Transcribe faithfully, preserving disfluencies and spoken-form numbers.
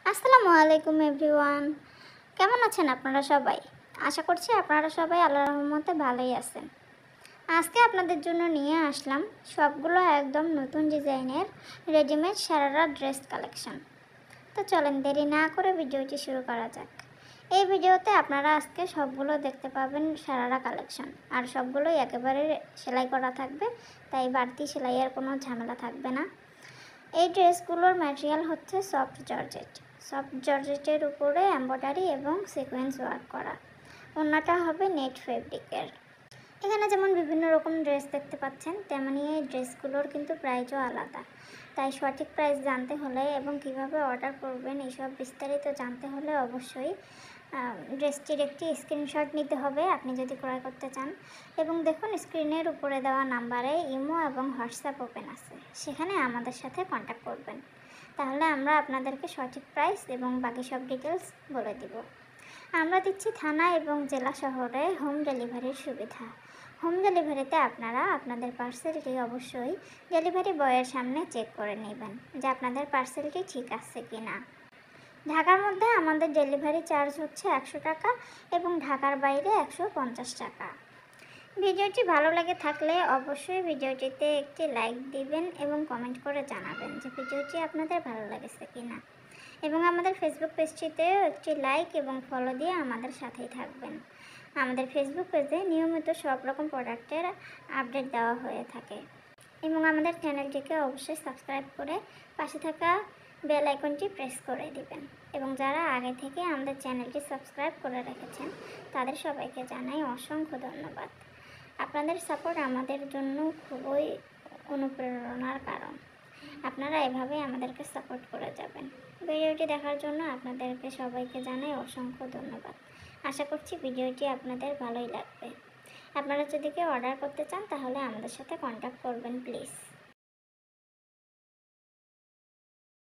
আসসালামু আলাইকুম এভরিওয়ান, কেমন আছেন আপনারা সবাই? আশা করছি আপনারা সবাই আল্লাহর রহমতে ভালোই আছেন। আজকে আপনাদের জন্য নিয়ে আসলাম সবগুলো একদম নতুন ডিজাইনের রেডিমেড সারারা ড্রেস কালেকশন। তো চলেন দেরি না করে ভিডিওটি শুরু করা যাক। এই ভিডিওতে আপনারা আজকে সবগুলো দেখতে পাবেন সারারা কালেকশন, আর সবগুলোই একেবারে সেলাই করা থাকবে, তাই বাড়তি সেলাইয়ের কোনো ঝামেলা থাকবে না। এই ড্রেসগুলোর ম্যাটেরিয়াল হচ্ছে সফট জর্জেট। সফট জর্জেটের উপরে এমব্রয়ডারি এবং সিকোয়েন্স ওয়ার্ক করা। ওড়নাটা হবে নেট ফেব্রিকের। এখানে যেমন বিভিন্ন রকম ড্রেস দেখতে পাচ্ছেন, তেমনি এই ড্রেসগুলোর কিন্তু প্রাইসও আলাদা। তাই সঠিক প্রাইস জানতে হলে এবং কিভাবে অর্ডার করবেন এইসব বিস্তারিত জানতে হলে অবশ্যই ড্রেসটির একটি স্ক্রিনশট নিতে হবে আপনি যদি ক্রয় করতে চান। এবং দেখুন স্ক্রিনের উপরে দেওয়া নাম্বারে ইমো এবং হোয়াটসঅ্যাপ ওপেন আছে, সেখানে আমাদের সাথে কন্ট্যাক্ট করবেন। তাহলে আমরা আপনাদেরকে সঠিক প্রাইস এবং বাকি সব ডিটেলস বলে দিব। আমরা দিচ্ছি থানা এবং জেলা শহরে হোম ডেলিভারির সুবিধা। হোম ডেলিভারিতে আপনারা আপনাদের পার্সেলটি অবশ্যই ডেলিভারি বয়ের সামনে চেক করে নেবেন যে আপনাদের পার্সেলটি ঠিক আছে কি না। ঢাকার মধ্যে আমাদের ডেলিভারি চার্জ হচ্ছে একশো টাকা এবং ঢাকার বাইরে একশো পঞ্চাশ টাকা। ভিডিওটি ভালো লেগে থাকলে অবশ্যই ভিডিওটিতে একটি লাইক দিবেন এবং কমেন্ট করে জানাবেন যে ভিডিওটি আপনাদের ভালো লেগেছে কি না। এবং আমাদের ফেসবুক পেজটিতেও একটি লাইক এবং ফলো দিয়ে আমাদের সাথেই থাকবেন। আমাদের ফেসবুক পেজে নিয়মিত সব রকম প্রোডাক্টের আপডেট দেওয়া হয়ে থাকে। এবং আমাদের চ্যানেলটিকে অবশ্যই সাবস্ক্রাইব করে পাশে থাকা বেল আইকনটি প্রেস করে দিবেন। এবং যারা আগে থেকে আমাদের চ্যানেলটি সাবস্ক্রাইব করে রেখেছেন তাদের সবাইকে জানাই অসংখ্য ধন্যবাদ। আপনাদের সাপোর্ট আমাদের জন্য খুবই অনুপ্রেরণার কারণ। আপনারা এভাবেই আমাদেরকে সাপোর্ট করে যাবেন। ভিডিওটি দেখার জন্য আপনাদেরকে সবাইকে জানাই অসংখ্য ধন্যবাদ। আশা করছি ভিডিওটি আপনাদের ভালোই লাগবে। আপনারা যদি কেউ অর্ডার করতে চান তাহলে আমাদের সাথে কন্ট্যাক্ট করবেন প্লিজ।